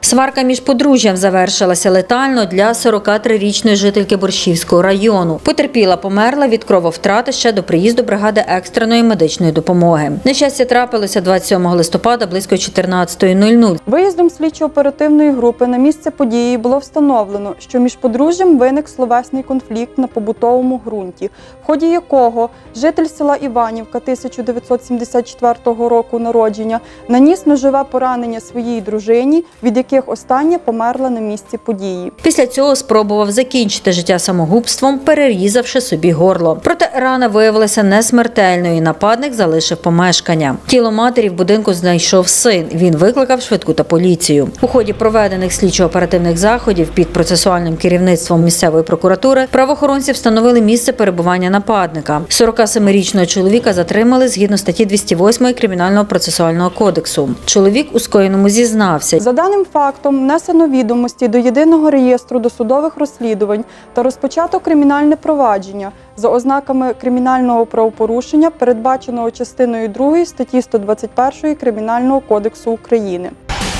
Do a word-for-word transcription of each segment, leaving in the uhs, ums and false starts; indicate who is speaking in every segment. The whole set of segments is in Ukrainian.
Speaker 1: Сварка між подружжям завершилася летально для сорокатрирічної жительки Борщівського району. Потерпіла померла від крововтрати ще до приїзду бригади екстреної медичної допомоги. Нещастя трапилося двадцять сьомого листопада близько чотирнадцятої нуль нуль.
Speaker 2: Виїздом слідчо-оперативної групи на місце події було встановлено, що між подружжям виник словесний конфлікт на побутовому ґрунті, в ході якого житель села Іванівка тисяча дев'ятсот сімдесят четвертого року народження наніс ножове поранення своїй дружині, від яких остання померла на місці події.
Speaker 1: Після цього спробував закінчити життя самогубством, перерізавши собі горло. Проте рана виявилася несмертельною і нападник залишив помешкання. Тіло матері в будинку знайшов син. Він викликав швидку та поліцію. У ході проведених слідчо-оперативних заходів під процесуальним керівництвом місцевої прокуратури правоохоронці встановили місце перебування нападника. сорокасемирічного чоловіка затримали згідно статті двісті восьмої Кримінального процесуального кодексу. Чоловік у скоєному зізнався.
Speaker 2: За даним фактом внесено відомості до Єдиного реєстру досудових розслідувань та розпочато кримінальне провадження за ознаками кримінального правопорушення, передбаченого частиною другої статті сто двадцять першої Кримінального кодексу України.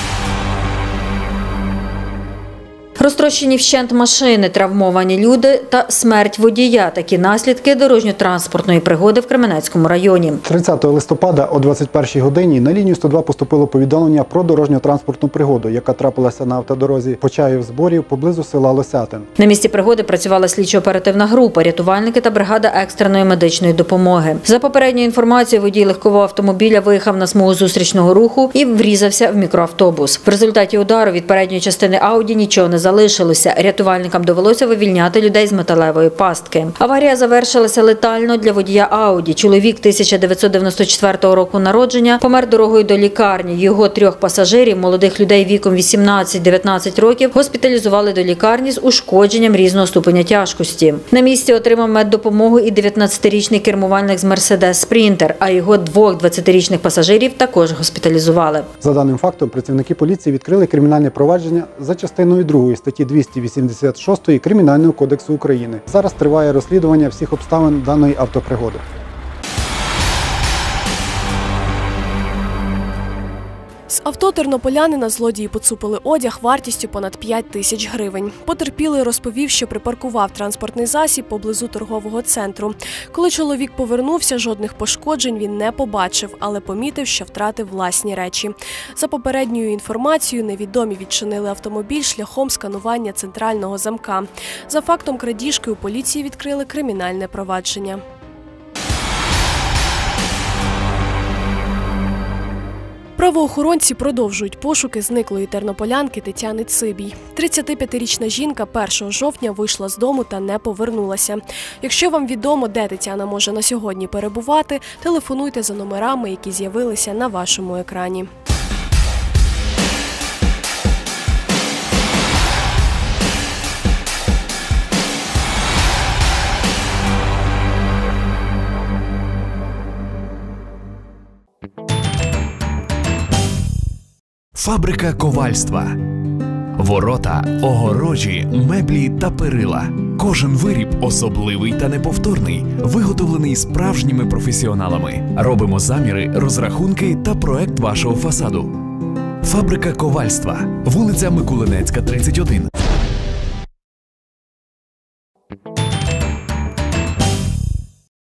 Speaker 1: Розтрощені вщент машини, травмовані люди та смерть водія – такі наслідки дорожньо-транспортної пригоди в Кременецькому районі.
Speaker 3: тридцятого листопада о двадцять першій годині на лінію сто два поступило повідомлення про дорожньо-транспортну пригоду, яка трапилася на автодорозі Почаїв-Зборів поблизу села Лосятин.
Speaker 1: На місці пригоди працювала слідчо-оперативна група, рятувальники та бригада екстреної медичної допомоги. За попередньою інформацією, водій легкового автомобіля виїхав на смугу зустрічного руху і врізався в мікроавтобус. В результаті удару від передньої частини Ауді нічого не залишилося. Рятувальникам довелося вивільняти людей з металевої пастки. Аварія завершилася летально для водія Ауді. Чоловік тисяча дев'ятсот дев'яносто четвертого року народження помер дорогою до лікарні. Його трьох пасажирів, молодих людей віком вісімнадцять-дев'ятнадцять років, госпіталізували до лікарні з ушкодженням різного ступеня тяжкості. На місці отримав меддопомогу і дев'ятнадцятирічний кермувальник з Мерседес Спрінтер, а його двох двадцятирічних пасажирів також госпіталізували.
Speaker 3: За даним фактом, працівники поліції відкрили кримінальне провадження за частиною другої статті двісті вісімдесят шостої Кримінального кодексу України. Зараз триває розслідування всіх обставин даної автопригоди.
Speaker 4: З авто тернополянина злодії поцупили одяг вартістю понад п'ять тисяч гривень. Потерпілий розповів, що припаркував транспортний засіб поблизу торгового центру. Коли чоловік повернувся, жодних пошкоджень він не побачив, але помітив, що втратив власні речі. За попередньою інформацією, невідомі відчинили автомобіль шляхом сканування центрального замка. За фактом крадіжки у поліції відкрили кримінальне провадження. Правоохоронці продовжують пошуки зниклої тернополянки Тетяни Цибій. тридцятип'ятирічна жінка першого жовтня вийшла з дому та не повернулася. Якщо вам відомо, де Тетяна може на сьогодні перебувати, телефонуйте за номерами, які з'явилися на вашому екрані.
Speaker 5: Фабрика ковальства. Ворота, огорожі, меблі та перила. Кожен виріб особливий та неповторний, виготовлений справжніми професіоналами. Робимо заміри, розрахунки та проект вашого фасаду. Фабрика ковальства. Вулиця Микулинецька, тридцять один.